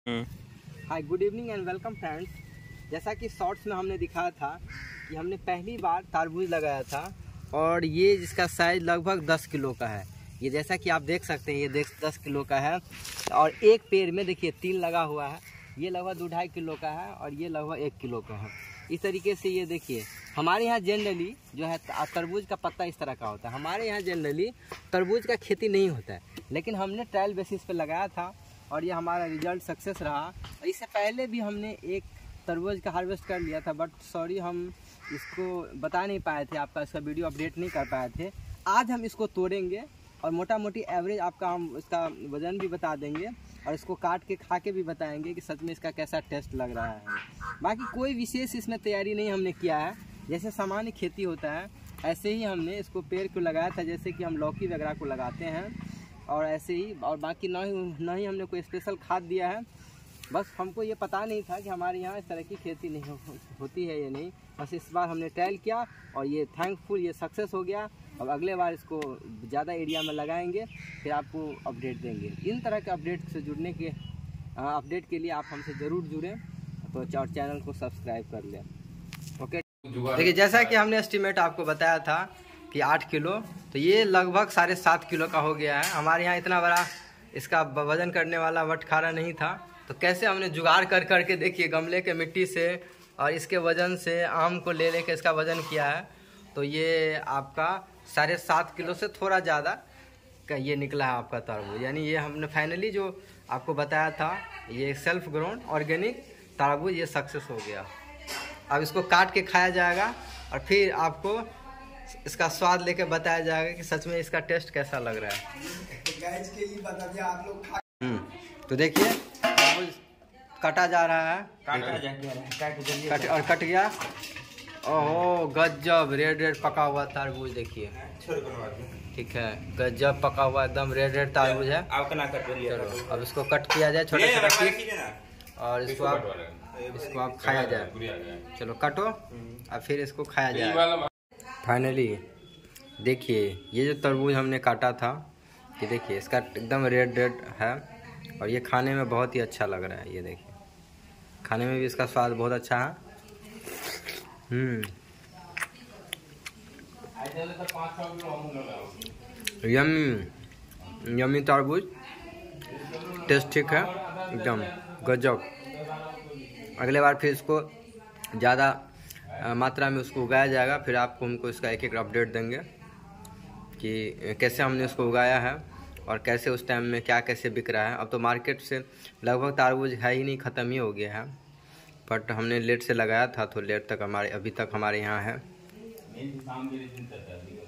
Hi, good evening and welcome friends. जैसा कि shorts में हमने दिखाया था कि हमने पहली बार तरबूज लगाया था और ये जिसका साइज लगभग 10 किलो का है। ये जैसा कि आप देख सकते हैं, ये 10 किलो का है और एक पेड़ में देखिए 3 लगा हुआ है। ये लगभग 2-2.5 किलो का है और ये लगभग 1 किलो का है। इस तरीके से ये देखिए, हमारे यहाँ जनरली जो है तरबूज का पत्ता इस तरह का होता है। हमारे यहाँ जनरली तरबूज का खेती नहीं होता है, लेकिन हमने ट्रायल बेसिस पे लगाया था और ये हमारा रिजल्ट सक्सेस रहा। और इससे पहले भी हमने एक तरबूज का हार्वेस्ट कर लिया था, बट सॉरी हम इसको बता नहीं पाए थे, आपका इसका वीडियो अपडेट नहीं कर पाए थे। आज हम इसको तोड़ेंगे और मोटा मोटी एवरेज आपका हम इसका वज़न भी बता देंगे और इसको काट के खा के भी बताएंगे कि सच में इसका कैसा टेस्ट लग रहा है। बाकी कोई विशेष इसमें तैयारी नहीं हमने किया है, जैसे सामान्य खेती होता है ऐसे ही हमने इसको पेड़ को लगाया था, जैसे कि हम लौकी वगैरह को लगाते हैं और ऐसे ही। और बाकी ना ही हमने कोई स्पेशल खाद दिया है। बस हमको ये पता नहीं था कि हमारे यहाँ इस तरह की खेती नहीं होती है या नहीं। बस इस बार हमने ट्रायल किया और ये थैंकफुल ये सक्सेस हो गया। अब अगले बार इसको ज़्यादा एरिया में लगाएंगे, फिर आपको अपडेट देंगे। इन तरह के अपडेट से जुड़ने के अपडेट के लिए आप हमसे ज़रूर जुड़ें तो और चैनल को सब्सक्राइब कर लें। ओके, देखिए जैसा कि हमने एस्टिमेट आपको बताया था कि 8 किलो, तो ये लगभग 7.5 किलो का हो गया है। हमारे यहाँ इतना बड़ा इसका वजन करने वाला बटखारा नहीं था, तो कैसे हमने जुगाड़ कर करके देखिए गमले के मिट्टी से और इसके वजन से आम को ले लेके इसका वजन किया है। तो ये आपका 7.5 किलो से थोड़ा ज़्यादा का ये निकला है आपका तरबूज। यानी ये हमने फाइनली जो आपको बताया था, ये सेल्फ ग्रोन ऑर्गेनिक तरबूज ये सक्सेस हो गया। अब इसको काट के खाया जाएगा और फिर आपको इसका स्वाद लेके बताया जाएगा कि सच में इसका टेस्ट कैसा लग रहा है। के लिए बता दिया आप लोग तो देखिए तरबूज काटा जा रहा है, कट गया। ओहो गजब रेड पका हुआ तरबूज देखिए, ठीक है, गजब पका हुआ एकदम रेड तरबूज है। चलो अब इसको कट किया जाए छोटे छोटे पीस और इसको आप खाया जाए। चलो काटो और फिर इसको खाया जाए। फाइनली देखिए ये जो तरबूज हमने काटा था, कि देखिए इसका एकदम रेड है और ये खाने में बहुत ही अच्छा लग रहा है। ये देखिए खाने में भी इसका स्वाद बहुत अच्छा है। यम्मी यम्मी तरबूज, टेस्ट ठीक है एकदम गजब। अगले बार फिर इसको ज़्यादा मात्रा में उसको उगाया जाएगा, फिर आपको हमको इसका एक अपडेट देंगे कि कैसे हमने इसको उगाया है और कैसे उस टाइम में क्या कैसे बिक रहा है। अब तो मार्केट से लगभग तरबूज है ही नहीं, ख़त्म ही हो गया है, बट हमने लेट से लगाया था तो लेट तक अभी तक हमारे यहाँ है।